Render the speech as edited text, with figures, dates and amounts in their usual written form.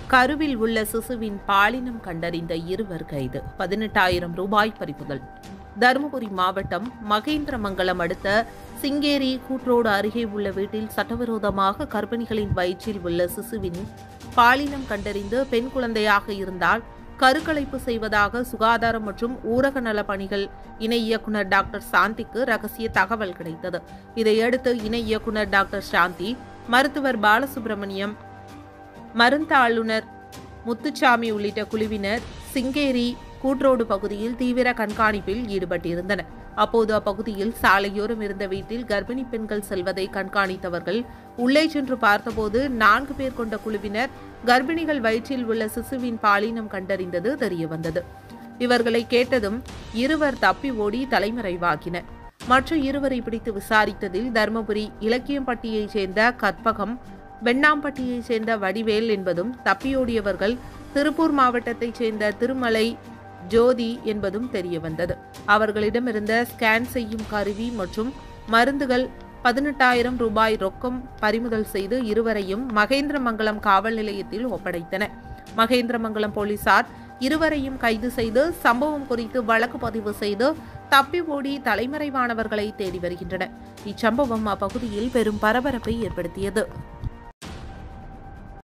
கருவில் உள்ள சிசுவின் பாலினம் கண்டறிந்த இருவர் கைது. 18,000 ரூபாய் பறிமுதல். தருமபுரி மாவட்டம் மகேந்திரமங்கலம் அடுத்த சிங்கேரி கூட்ரோடு அருகே உள்ள வீட்டில் சட்டவிரோதமாக கர்ப்பிணிகளின் வயிற்றில் உள்ள சிசுவின் பாலினம் கண்டறிந்து பெண் குழந்தையாக இருந்தால் கருக்கலைப்பு செய்வதாக சுகாதாரம் மற்றும் ஊரக நலப் பணிகள் இணை இயக்குநர் டாக்டர் சாந்திக்கு ரகசிய தகவல் கிடைத்தது. இதையடுத்து இணை இயக்குநர் டாக்டர் சாந்தி, மருத்துவர் பாலசுப்ரமணியம், மருந்தாளுநர் முத்துச்சாமி உள்ளிட்ட குழுவினர் சிங்கேரி கூட்ரோடு பகுதியில் தீவிர கண்காணிப்பில் ஈடுபட்டிருந்தனர். அப்போது அப்பகுதியில் சாலையோரம் இருந்த வீட்டில் கர்ப்பிணி பெண்கள் செல்வதை கண்காணித்தவர்கள் உள்ளே சென்று பார்த்தபோது 4 பேர் கொண்ட குழுவினர் கர்ப்பிணிகள் வயிற்றில் உள்ள சிசுவின் பாலினம் கண்டறிந்தது தெரியவந்தது. இவர்களை கேட்டதும் இருவர் தப்பி ஓடி தலைமறைவாகினர். மற்ற இருவரை பிடித்து விசாரித்ததில் தருமபுரி இலக்கியம்பட்டியைச் சேர்ந்த கற்பகம், வெண்ணாம்பட்டியைச் சேர்ந்த வடிவேல் என்பதும், தப்பியோடியவர்கள் திருப்பூர் மாவட்டத்தைச் சேர்ந்த திருமலை ஜோதி என்பதும் தெரியவந்தது. அவர்களிடமிருந்த ஸ்கேன் செய்யும் கருவி மற்றும் மருந்துகள் 18,000 ரூபாய் ரொக்கம் பறிமுதல் செய்து இருவரையும் மகேந்திரமங்கலம் காவல் நிலையத்தில் ஒப்படைத்தனர். மகேந்திரமங்கலம் போலீசார் இருவரையும் கைது செய்து சம்பவம் குறித்து வழக்கு பதிவு செய்து தப்பி ஓடி தலைமறைவானவர்களை தேடி வருகின்றனர். இச்சம்பவம் அப்பகுதியில் பெரும் பரபரப்பை ஏற்படுத்தியது.